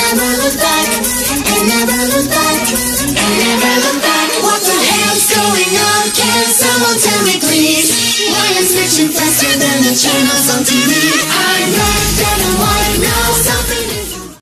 never look back, and never look back, and never look back. What the hell's going on? Can someone tell me please? Why I'm switching faster than the channels on TV? I know